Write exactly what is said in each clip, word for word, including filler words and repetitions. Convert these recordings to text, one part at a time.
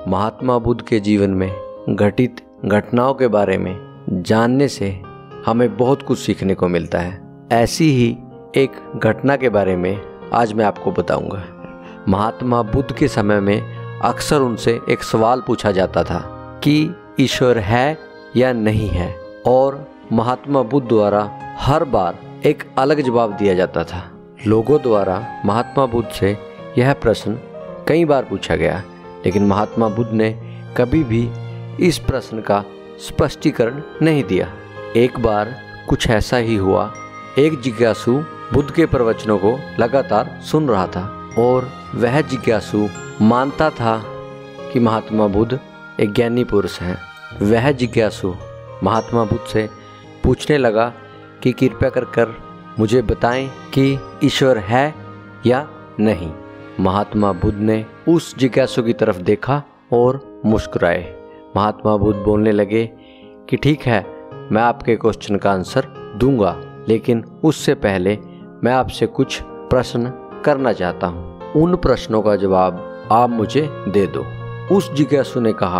महात्मा बुद्ध के जीवन में घटित घटनाओं के बारे में जानने से हमें बहुत कुछ सीखने को मिलता है। ऐसी ही एक घटना के बारे में आज मैं आपको बताऊंगा। महात्मा बुद्ध के समय में अक्सर उनसे एक सवाल पूछा जाता था कि ईश्वर है या नहीं है, और महात्मा बुद्ध द्वारा हर बार एक अलग जवाब दिया जाता था। लोगों द्वारा महात्मा बुद्ध से यह प्रश्न कई बार पूछा गया, लेकिन महात्मा बुद्ध ने कभी भी इस प्रश्न का स्पष्टीकरण नहीं दिया। एक बार कुछ ऐसा ही हुआ। एक जिज्ञासु बुद्ध के प्रवचनों को लगातार सुन रहा था और वह जिज्ञासु मानता था कि महात्मा बुद्ध एक ज्ञानी पुरुष हैं। वह जिज्ञासु महात्मा बुद्ध से पूछने लगा कि कृपया कर कर मुझे बताएं कि ईश्वर है या नहीं। महात्मा बुद्ध ने उस जिज्ञासु की तरफ देखा और मुस्कुराए। महात्मा बुद्ध बोलने लगे कि ठीक है, मैं आपके क्वेश्चन का आंसर दूंगा, लेकिन उससे पहले मैं आपसे कुछ प्रश्न करना चाहता हूँ। उन प्रश्नों का जवाब आप मुझे दे दो। उस जिज्ञासु ने कहा,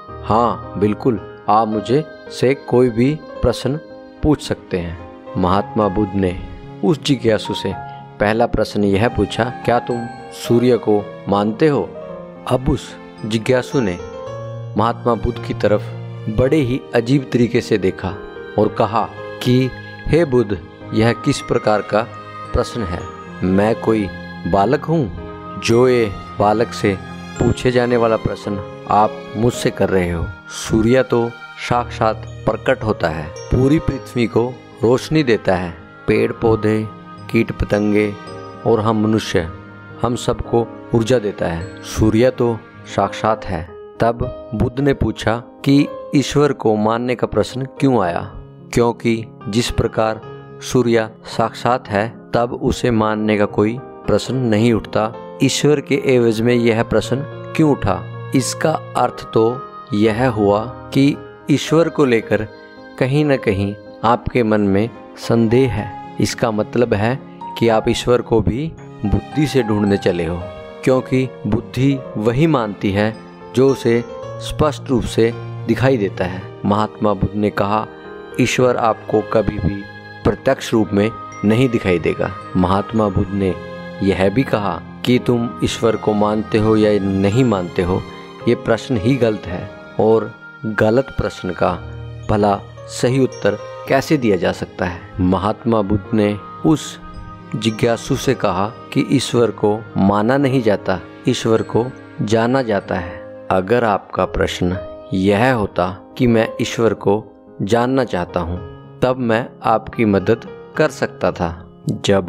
हाँ बिल्कुल, आप मुझे से कोई भी प्रश्न पूछ सकते हैं। महात्मा बुद्ध ने उस जिज्ञासु से पहला प्रश्न यह पूछा, क्या तुम सूर्य को मानते हो? अब उस जिज्ञासु ने महात्मा बुद्ध की तरफ बड़े ही अजीब तरीके से देखा और कहा कि हे बुद्ध, यह किस प्रकार का प्रश्न है? मैं कोई बालक हूँ जो ये बालक से पूछे जाने वाला प्रश्न आप मुझसे कर रहे हो? सूर्य तो साक्षात प्रकट होता है, पूरी पृथ्वी को रोशनी देता है, पेड़ पौधे, कीट पतंगे और हम मनुष्य, हम सबको ऊर्जा देता है। सूर्य तो साक्षात है। तब बुद्ध ने पूछा कि ईश्वर को मानने का प्रश्न क्यों आया? क्योंकि जिस प्रकार सूर्य साक्षात है, तब उसे मानने का कोई प्रश्न नहीं उठता। ईश्वर के एवज में यह प्रश्न क्यों उठा? इसका अर्थ तो यह हुआ कि ईश्वर को लेकर कहीं न कहीं आपके मन में संदेह है। इसका मतलब है कि आप ईश्वर को भी बुद्धि से ढूंढने चले हो, क्योंकि बुद्धि वही मानती है जो उसे स्पष्ट रूप से दिखाई देता है। महात्मा बुद्ध ने कहा, ईश्वर आपको कभी भी प्रत्यक्ष रूप में नहीं दिखाई देगा। महात्मा बुद्ध ने यह भी कहा कि तुम ईश्वर को मानते हो या नहीं मानते हो, ये प्रश्न ही गलत है, और गलत प्रश्न का भला सही उत्तर कैसे दिया जा सकता है? महात्मा बुद्ध ने उस जिज्ञासु से कहा कि ईश्वर को माना नहीं जाता, ईश्वर को जाना जाता है। अगर आपका प्रश्न यह होता कि मैं ईश्वर को जानना चाहता हूँ, तब मैं आपकी मदद कर सकता था। जब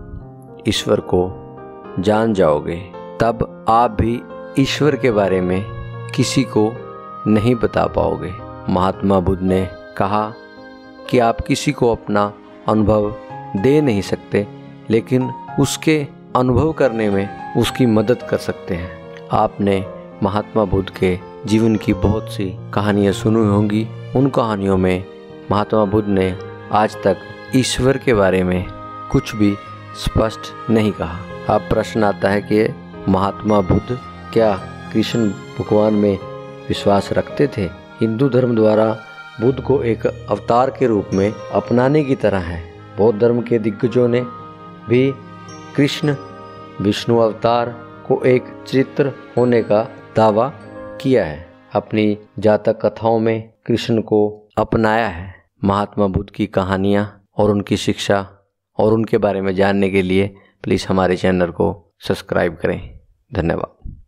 आप ईश्वर को जान जाओगे, तब आप भी ईश्वर के बारे में किसी को नहीं बता पाओगे। महात्मा बुद्ध ने कहा कि आप किसी को अपना अनुभव दे नहीं सकते, लेकिन उसके अनुभव करने में उसकी मदद कर सकते हैं। आपने महात्मा बुद्ध के जीवन की बहुत सी कहानियाँ सुनी होंगी। उन कहानियों में महात्मा बुद्ध ने आज तक ईश्वर के बारे में कुछ भी स्पष्ट नहीं कहा। अब प्रश्न आता है कि महात्मा बुद्ध क्या कृष्ण भगवान में विश्वास रखते थे? हिंदू धर्म द्वारा बुद्ध को एक अवतार के रूप में अपनाने की तरह है। बौद्ध धर्म के दिग्गजों ने भी कृष्ण विष्णु अवतार को एक चरित्र होने का दावा किया है। अपनी जातक कथाओं में कृष्ण को अपनाया है। महात्मा बुद्ध की कहानियाँ और उनकी शिक्षा और उनके बारे में जानने के लिए प्लीज़ हमारे चैनल को सब्सक्राइब करें। धन्यवाद।